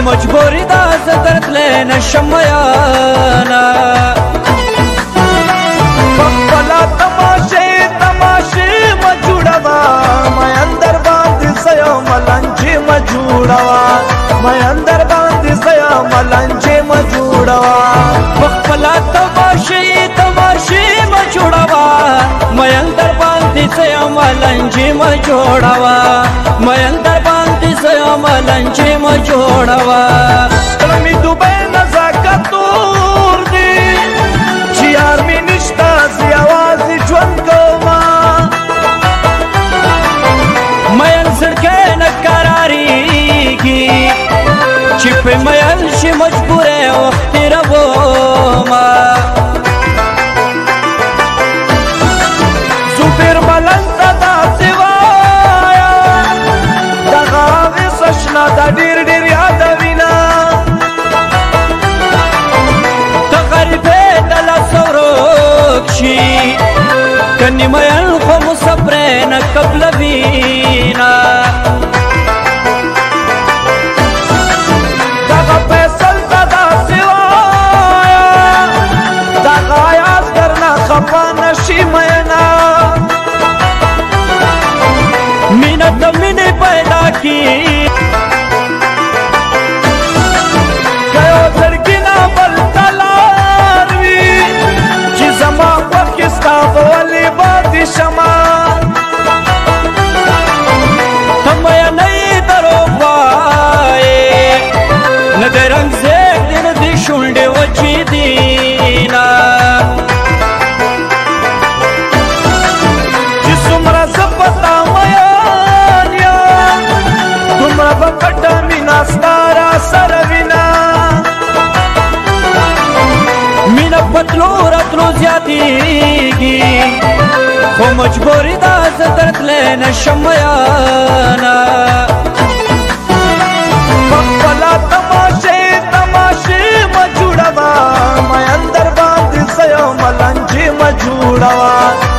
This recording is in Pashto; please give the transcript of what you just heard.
مجبوری دا زدرت لینا شمیانا بلا تماشے تماشے مجوڑوا میں اندر باندھ سیا ملنجے مجوڑوا میں اندر باندھ سیا ملنجے مجوڑوا بلا تماشے تماشے مجوڑوا میں اندر باندھ سیا ملنجے مجوڑوا میں اندر باندھ سیا ملنجے مجوڑوا کلمی دوبے نزاکت تور دی چیار می نشتا زی آوازی جون کوما میل سڑکے نکراری گی چپ میل شی مجبورے وقتی ربو ما زبیر ملنگ دا سوایا دا غاوی سشنا دا دیر دیر یاد وینا دا غریبے دلا سوروک شی کنی میل خو مصبرین قبل وینا دا غفیصل دا سوایا دا غایاز کرنا خفا نشی مینا مینت منی پیدا کی گیو زرگینا بل تلاروی چی زما پاکستا بولی بادی شما تمیا نئی درو پائے ندے رنگ زیگ دن دی شنڈے وچی دینا چی سمرا زپتا میانیا تمرا بکٹا مینا ستارا سروینا مینا پتلو رتلو زیادی گی خو مجبوری دا زدرت لینا شمیانا بلا تماشے تماشے مجوڑوا میں اندر باندھ سیا ملنجے مجوڑوا